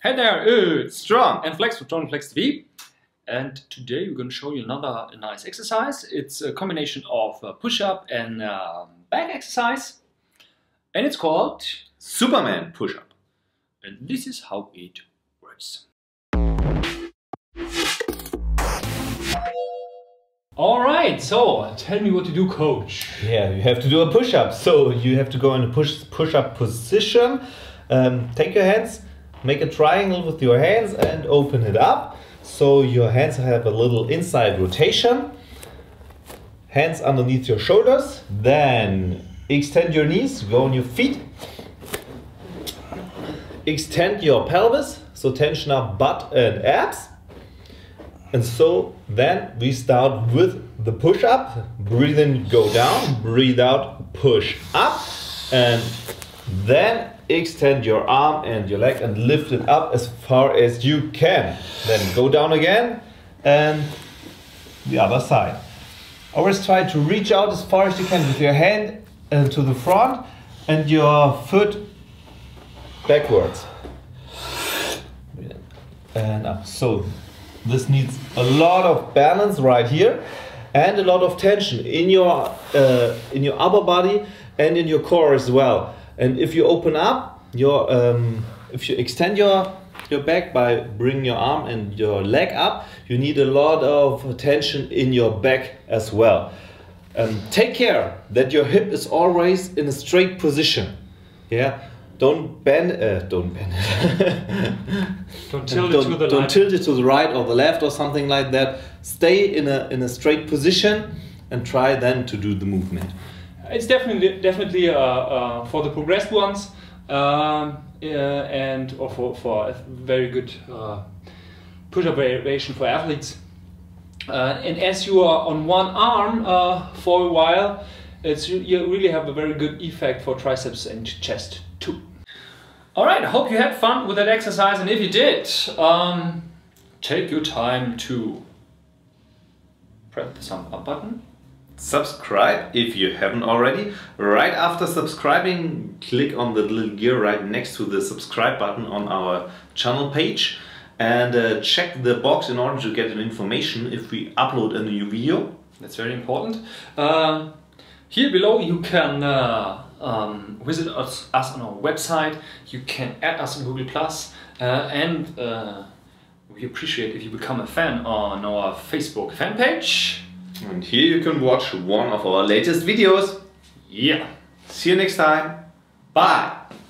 Hey there, it's Strong and Flex from StrongandFlexTV, and today we're going to show you another nice exercise. It's a combination of push-up and back exercise, and it's called Superman push-up. And this is how it works. Alright, so tell me what to do, coach. Yeah, you have to do a push-up. So you have to go in a push-up position. Take your hands, make a triangle with your hands and open it up. So your hands have a little inside rotation. Hands underneath your shoulders. Then extend your knees, go on your feet. Extend your pelvis, so tension up butt and abs. And so then we start with the push-up. Breathe in, go down, breathe out, push up. And then extend your arm and your leg and lift it up as far as you can. Then go down again and the other side. Always try to reach out as far as you can with your hand to the front and your foot backwards. And up. So this needs a lot of balance right here and a lot of tension in your upper body and in your core as well. And if you open up your, if you extend your back by bringing your arm and your leg up, you need a lot of tension in your back as well. Take care that your hip is always in a straight position. Yeah, don't bend it. Don't tilt it to the right or the left or something like that. Stay in a straight position and try then to do the movement. It's definitely for the progressed ones and for a very good push-up variation for athletes. And as you are on one arm for a while, you really have a very good effect for triceps and chest too. Alright, I hope you had fun with that exercise, and if you did, take your time to press the thumb up button. Subscribe if you haven't already. Right after subscribing, click on the little gear right next to the subscribe button on our channel page and check the box in order to get an information if we upload a new video. That's very important. Here below you can visit us on our website, you can add us on Google+, and we appreciate if you become a fan on our Facebook fan page. And here you can watch one of our latest videos. Yeah. See you next time. Bye.